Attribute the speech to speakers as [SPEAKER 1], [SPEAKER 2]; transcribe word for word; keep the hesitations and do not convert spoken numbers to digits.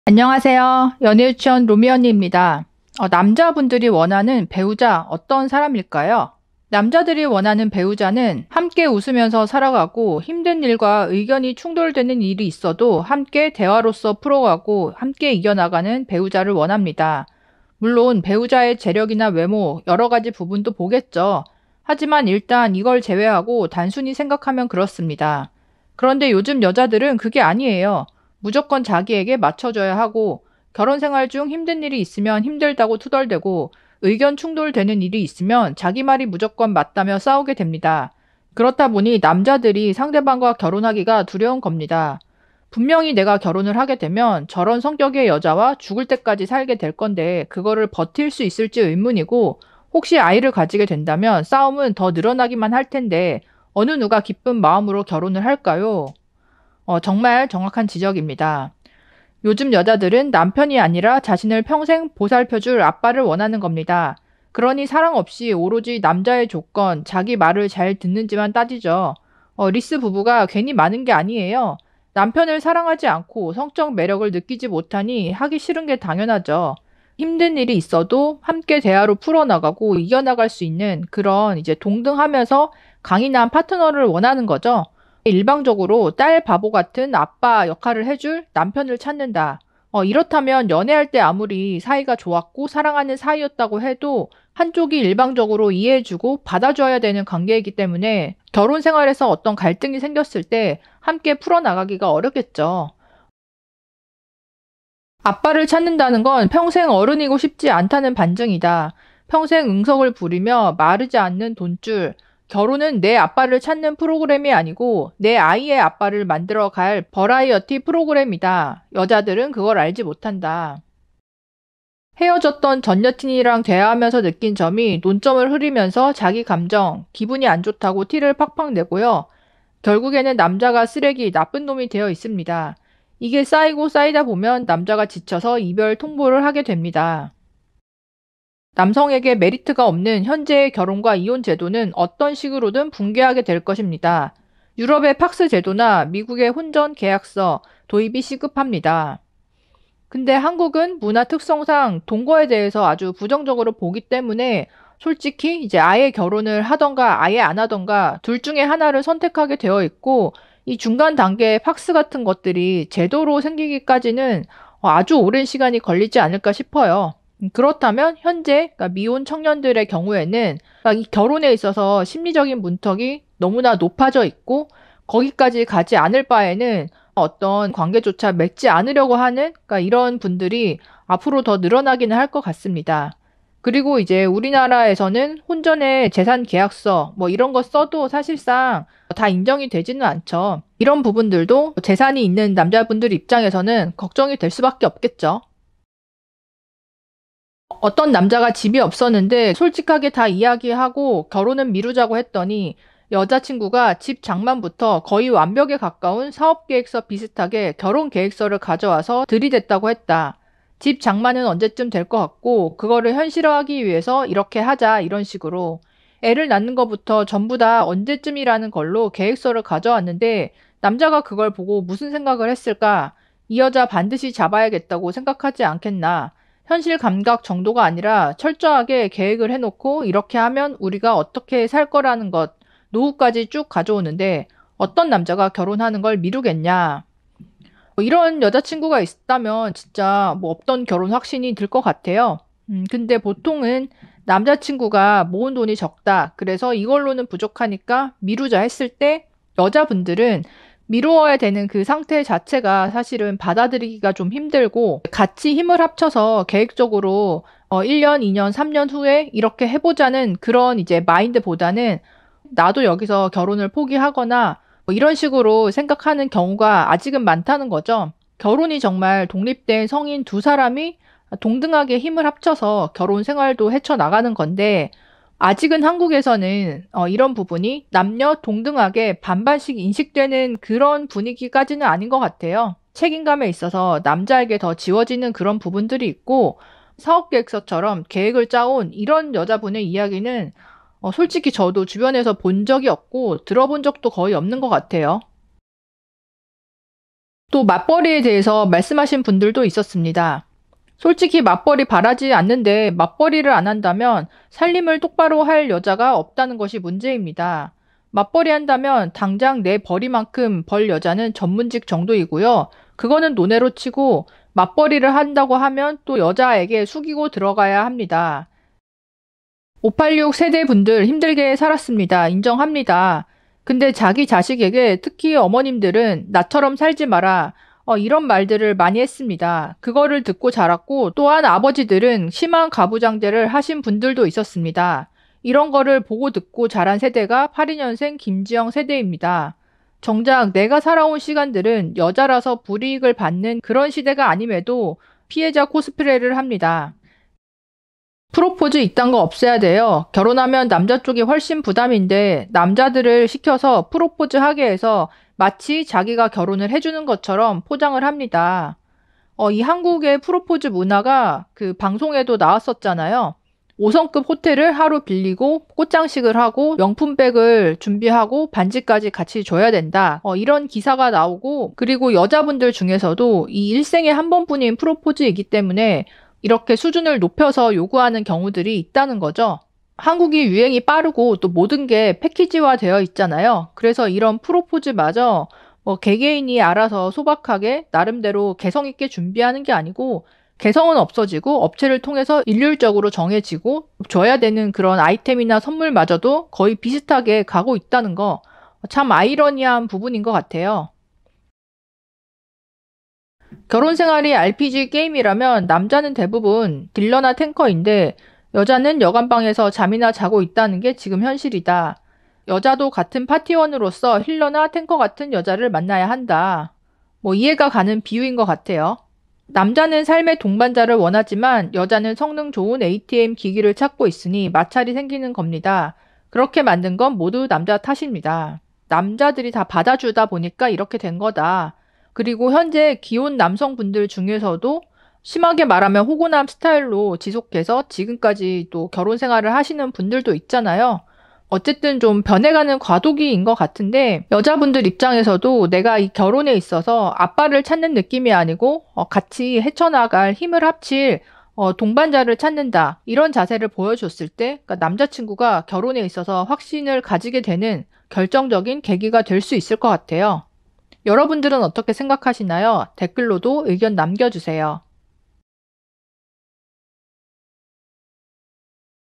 [SPEAKER 1] 안녕하세요. 연애유치원 로미 언니입니다. 어, 남자분들이 원하는 배우자 어떤 사람일까요? 남자들이 원하는 배우자는 함께 웃으면서 살아가고 힘든 일과 의견이 충돌되는 일이 있어도 함께 대화로서 풀어가고 함께 이겨나가는 배우자를 원합니다. 물론 배우자의 재력이나 외모 여러 가지 부분도 보겠죠. 하지만 일단 이걸 제외하고 단순히 생각하면 그렇습니다. 그런데 요즘 여자들은 그게 아니에요. 무조건 자기에게 맞춰줘야 하고 결혼 생활 중 힘든 일이 있으면 힘들다고 투덜대고 의견 충돌되는 일이 있으면 자기 말이 무조건 맞다며 싸우게 됩니다. 그렇다 보니 남자들이 상대방과 결혼하기가 두려운 겁니다. 분명히 내가 결혼을 하게 되면 저런 성격의 여자와 죽을 때까지 살게 될 건데 그거를 버틸 수 있을지 의문이고 혹시 아이를 가지게 된다면 싸움은 더 늘어나기만 할 텐데 어느 누가 기쁜 마음으로 결혼을 할까요? 어, 정말 정확한 지적입니다. 요즘 여자들은 남편이 아니라 자신을 평생 보살펴줄 아빠를 원하는 겁니다. 그러니 사랑 없이 오로지 남자의 조건, 자기 말을 잘 듣는지만 따지죠. 어, 리스 부부가 괜히 많은 게 아니에요. 남편을 사랑하지 않고 성적 매력을 느끼지 못하니 하기 싫은 게 당연하죠. 힘든 일이 있어도 함께 대화로 풀어나가고 이겨나갈 수 있는 그런 이제 동등하면서 강인한 파트너를 원하는 거죠. 일방적으로 딸 바보 같은 아빠 역할을 해줄 남편을 찾는다. 어, 이렇다면 연애할 때 아무리 사이가 좋았고 사랑하는 사이였다고 해도 한쪽이 일방적으로 이해해주고 받아줘야 되는 관계이기 때문에 결혼 생활에서 어떤 갈등이 생겼을 때 함께 풀어나가기가 어렵겠죠. 아빠를 찾는다는 건 평생 어른이고 싶지 않다는 반증이다. 평생 응석을 부리며 마르지 않는 돈줄. 결혼은 내 아빠를 찾는 프로그램이 아니고 내 아이의 아빠를 만들어 갈 버라이어티 프로그램이다. 여자들은 그걸 알지 못한다. 헤어졌던 전 여친이랑 대화하면서 느낀 점이 논점을 흐리면서 자기 감정, 기분이 안 좋다고 티를 팍팍 내고요. 결국에는 남자가 쓰레기, 나쁜 놈이 되어 있습니다. 이게 쌓이고 쌓이다 보면 남자가 지쳐서 이별 통보를 하게 됩니다. 남성에게 메리트가 없는 현재의 결혼과 이혼 제도는 어떤 식으로든 붕괴하게 될 것입니다. 유럽의 팍스 제도나 미국의 혼전 계약서 도입이 시급합니다. 근데 한국은 문화 특성상 동거에 대해서 아주 부정적으로 보기 때문에 솔직히 이제 아예 결혼을 하던가 아예 안 하던가 둘 중에 하나를 선택하게 되어 있고 이 중간 단계의 팍스 같은 것들이 제도로 생기기까지는 아주 오랜 시간이 걸리지 않을까 싶어요. 그렇다면 현재 그러니까 미혼 청년들의 경우에는 그러니까 이 결혼에 있어서 심리적인 문턱이 너무나 높아져 있고 거기까지 가지 않을 바에는 어떤 관계조차 맺지 않으려고 하는 그러니까 이런 분들이 앞으로 더 늘어나기는 할 것 같습니다. 그리고 이제 우리나라에서는 혼전의 재산 계약서 뭐 이런 거 써도 사실상 다 인정이 되지는 않죠. 이런 부분들도 재산이 있는 남자분들 입장에서는 걱정이 될 수밖에 없겠죠. 어떤 남자가 집이 없었는데 솔직하게 다 이야기하고 결혼은 미루자고 했더니 여자친구가 집 장만부터 거의 완벽에 가까운 사업계획서 비슷하게 결혼계획서를 가져와서 들이댔다고 했다. 집 장만은 언제쯤 될 것 같고 그거를 현실화하기 위해서 이렇게 하자 이런 식으로 애를 낳는 것부터 전부 다 언제쯤이라는 걸로 계획서를 가져왔는데 남자가 그걸 보고 무슨 생각을 했을까? 이 여자 반드시 잡아야겠다고 생각하지 않겠나? 현실 감각 정도가 아니라 철저하게 계획을 해놓고 이렇게 하면 우리가 어떻게 살 거라는 것, 노후까지 쭉 가져오는데 어떤 남자가 결혼하는 걸 미루겠냐. 뭐 이런 여자친구가 있다면 진짜 뭐 없던 결혼 확신이 들 것 같아요. 음, 근데 보통은 남자친구가 모은 돈이 적다. 그래서 이걸로는 부족하니까 미루자 했을 때 여자분들은 미루어야 되는 그 상태 자체가 사실은 받아들이기가 좀 힘들고 같이 힘을 합쳐서 계획적으로 어, 일 년, 이 년, 삼 년 후에 이렇게 해보자는 그런 이제 마인드보다는 나도 여기서 결혼을 포기하거나 뭐 이런 식으로 생각하는 경우가 아직은 많다는 거죠. 결혼이 정말 독립된 성인 두 사람이 동등하게 힘을 합쳐서 결혼 생활도 헤쳐나가는 건데 아직은 한국에서는 어, 이런 부분이 남녀 동등하게 반반씩 인식되는 그런 분위기까지는 아닌 것 같아요. 책임감에 있어서 남자에게 더 지워지는 그런 부분들이 있고 사업계획서처럼 계획을 짜온 이런 여자분의 이야기는 어, 솔직히 저도 주변에서 본 적이 없고 들어본 적도 거의 없는 것 같아요. 또 맞벌이에 대해서 말씀하신 분들도 있었습니다. 솔직히 맞벌이 바라지 않는데 맞벌이를 안 한다면 살림을 똑바로 할 여자가 없다는 것이 문제입니다. 맞벌이 한다면 당장 내 벌이만큼 벌 여자는 전문직 정도이고요. 그거는 논외로 치고 맞벌이를 한다고 하면 또 여자에게 숙이고 들어가야 합니다. 오팔육 세대분들 힘들게 살았습니다. 인정합니다. 근데 자기 자식에게 특히 어머님들은 나처럼 살지 마라. 어, 이런 말들을 많이 했습니다. 그거를 듣고 자랐고 또한 아버지들은 심한 가부장제를 하신 분들도 있었습니다. 이런 거를 보고 듣고 자란 세대가 팔십이 년생 김지영 세대입니다. 정작 내가 살아온 시간들은 여자라서 불이익을 받는 그런 시대가 아님에도 피해자 코스프레를 합니다. 프로포즈 이딴 거 없애야 돼요. 결혼하면 남자 쪽이 훨씬 부담인데 남자들을 시켜서 프로포즈 하게 해서 마치 자기가 결혼을 해주는 것처럼 포장을 합니다. 어, 이 한국의 프로포즈 문화가 그 방송에도 나왔었잖아요. 오 성급 호텔을 하루 빌리고 꽃장식을 하고 명품백을 준비하고 반지까지 같이 줘야 된다. 어, 이런 기사가 나오고 그리고 여자분들 중에서도 이 일생에 한 번뿐인 프로포즈이기 때문에 이렇게 수준을 높여서 요구하는 경우들이 있다는 거죠. 한국이 유행이 빠르고 또 모든 게 패키지화 되어 있잖아요. 그래서 이런 프로포즈마저 뭐 개개인이 알아서 소박하게 나름대로 개성 있게 준비하는 게 아니고 개성은 없어지고 업체를 통해서 일률적으로 정해지고 줘야 되는 그런 아이템이나 선물마저도 거의 비슷하게 가고 있다는 거 참 아이러니한 부분인 것 같아요. 결혼 생활이 알피지 게임이라면 남자는 대부분 딜러나 탱커인데 여자는 여관방에서 잠이나 자고 있다는 게 지금 현실이다. 여자도 같은 파티원으로서 힐러나 탱커 같은 여자를 만나야 한다. 뭐 이해가 가는 비유인 것 같아요. 남자는 삶의 동반자를 원하지만 여자는 성능 좋은 에이티엠 기기를 찾고 있으니 마찰이 생기는 겁니다. 그렇게 만든 건 모두 남자 탓입니다. 남자들이 다 받아주다 보니까 이렇게 된 거다. 그리고 현재 기혼 남성분들 중에서도 심하게 말하면 호구남 스타일로 지속해서 지금까지 또 결혼 생활을 하시는 분들도 있잖아요. 어쨌든 좀 변해가는 과도기인 것 같은데 여자분들 입장에서도 내가 이 결혼에 있어서 아빠를 찾는 느낌이 아니고 어, 같이 헤쳐나갈 힘을 합칠 어, 동반자를 찾는다. 이런 자세를 보여줬을 때 그러니까 남자친구가 결혼에 있어서 확신을 가지게 되는 결정적인 계기가 될 수 있을 것 같아요. 여러분들은 어떻게 생각하시나요? 댓글로도 의견 남겨주세요.